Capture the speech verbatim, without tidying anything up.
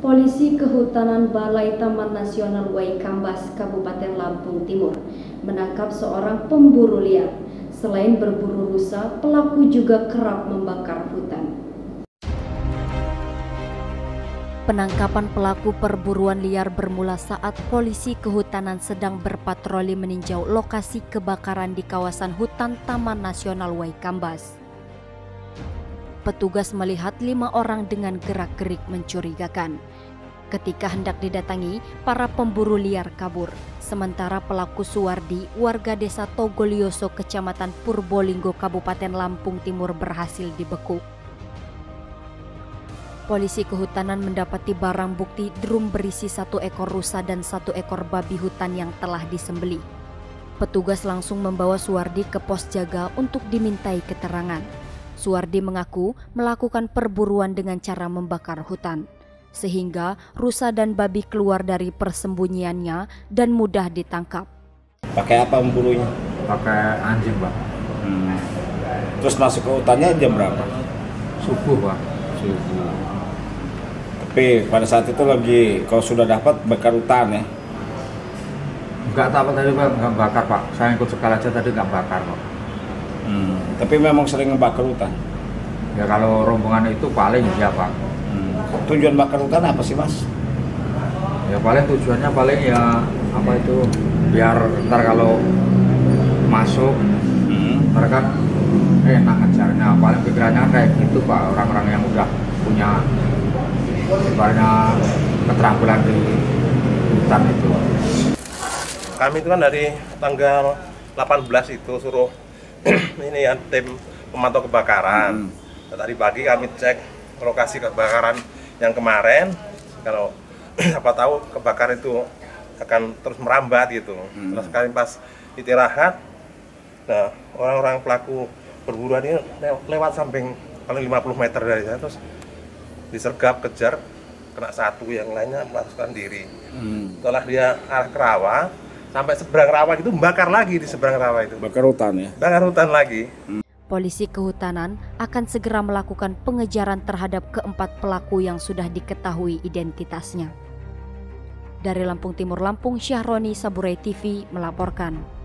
Polisi Kehutanan Balai Taman Nasional Waikambas, Kabupaten Lampung Timur, menangkap seorang pemburu liar. Selain berburu rusa, pelaku juga kerap membakar hutan. Penangkapan pelaku perburuan liar bermula saat polisi kehutanan sedang berpatroli meninjau lokasi kebakaran di kawasan hutan Taman Nasional Waikambas. Petugas melihat lima orang dengan gerak-gerik mencurigakan. Ketika hendak didatangi, para pemburu liar kabur. Sementara pelaku Suwardi, warga desa Togolioso, Kecamatan Purbolinggo, Kabupaten Lampung Timur berhasil dibekuk. Polisi kehutanan mendapati barang bukti drum berisi satu ekor rusa dan satu ekor babi hutan yang telah disembelih. Petugas langsung membawa Suwardi ke pos jaga untuk dimintai keterangan. Suwardi mengaku melakukan perburuan dengan cara membakar hutan, sehingga rusa dan babi keluar dari persembunyiannya dan mudah ditangkap. Pakai apa memburunya? Pakai anjing, Pak. Hmm. Terus masuk ke hutannya jam berapa? Subuh, Pak. Subuh. Tapi pada saat itu lagi, kalau sudah dapat bakar hutan ya? Enggak tahu tadi, Pak, enggak bakar, Pak. Saya ikut sekali aja tadi enggak bakar, Pak. Hmm. Tapi memang sering ngebakar hutan? Ya kalau rombongan itu paling ya, Pak. Hmm. Tujuan bakar hutan apa sih, Mas? Ya paling tujuannya paling ya apa itu, biar ntar kalau masuk hmm. ntar kan enak ngejarnya. Paling pikirannya kayak gitu, Pak, orang-orang yang udah punya banyak keterampilan di hutan itu. Kami itu kan dari tanggal delapan belas itu suruh ini ya tim pemantau kebakaran. Hmm. Tadi pagi kami cek lokasi kebakaran yang kemarin. Kalau siapa tahu kebakaran itu akan terus merambat gitu. Hmm. Terus kami pas istirahat, nah orang-orang pelaku perburuan ini lewat samping paling lima puluh meter dari sana, terus disergap, kejar, kena satu, yang lainnya melarikan diri. Hmm. Setelah dia arah ke rawa, sampai seberang rawa itu bakar lagi di seberang rawa itu. Bakar hutan ya? Bakar hutan lagi. Hmm. Polisi kehutanan akan segera melakukan pengejaran terhadap keempat pelaku yang sudah diketahui identitasnya. Dari Lampung Timur, Lampung, Syahroni, Saburai T V melaporkan.